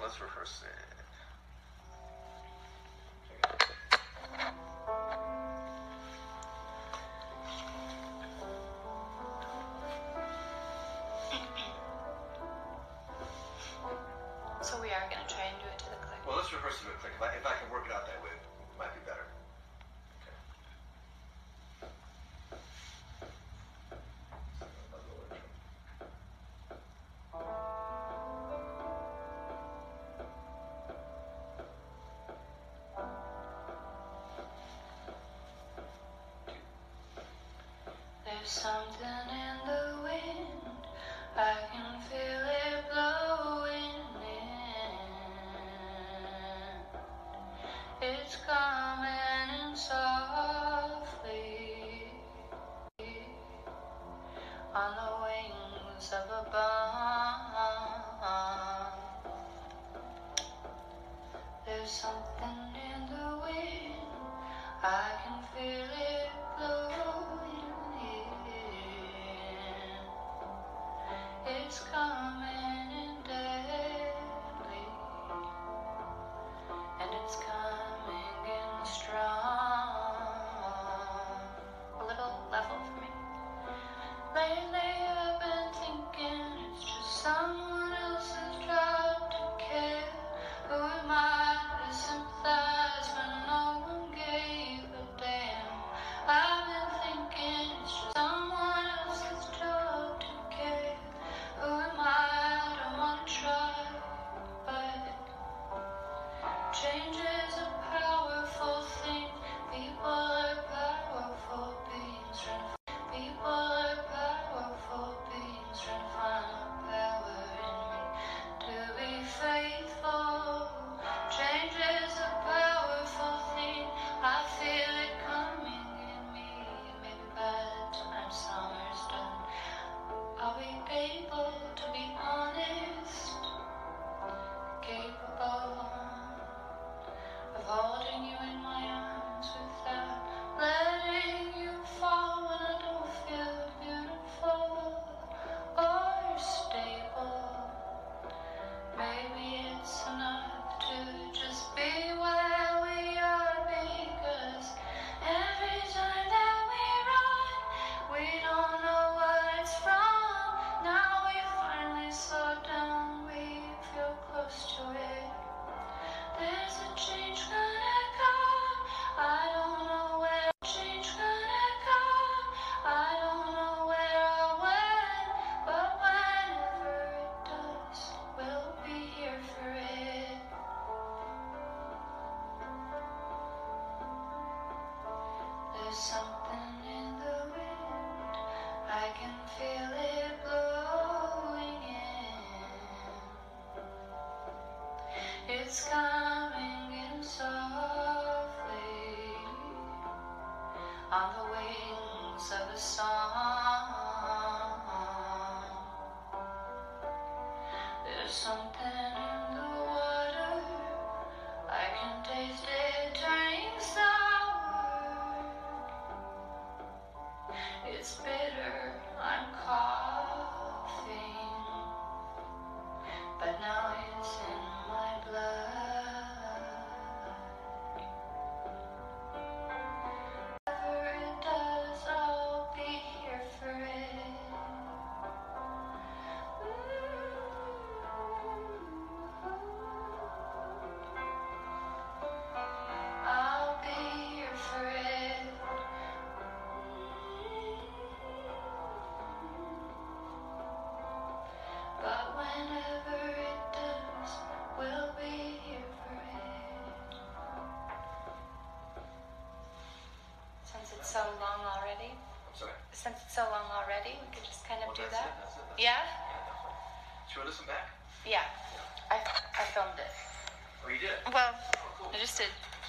Let's rehearse it. So we are going to try and do it to the click. Well, let's rehearse it to the click. If I can work it out that way, it might be better. There's something in the wind, I can feel it blowing in. It's coming in softly on the wings of a bomb. There's something in the wind, I can feel it blowing in. It's coming in deadly, and it's coming in strong. A little level for me. Lately I've been thinking it's just someone else's job to care. Who am I to sympathize when no one gave a damn? I've been thinking it's just someone else's job to care. Who am I? I don't want to try, but change is a powerful thing. People are powerful beings. People are powerful beings trying to find power in me to be faithful. Change is a powerful thing. I feel it coming in me. Maybe by the time summer's done, I'll be able to be honest, capable of holding you in my arms without letting you fall when I don't feel beautiful or stable. Maybe it's enough to just be where we are, because every time that we run, we don't know what it's from. Now we finally slow down, we feel close to it. There's a change gonna come, I don't know where. Change gonna come, I don't know where or when, but whenever it does, we'll be here for it. There's something in the wind, I can feel it blowing in. It's coming in softly on the wings of a song. There's something in the water, I can taste it turning sour. It's bitter, I'm coughing, but now it's in my blood. Whatever it does, I'll be here for it. I'll be here for it. But whenever it does, we'll be here for it. Since it's so long already, I'm sorry. we could just kind of Well, do that's that. it, that's it. Yeah? Should we listen back? Yeah. I filmed it. Oh, you did? Well, Oh, cool. I just did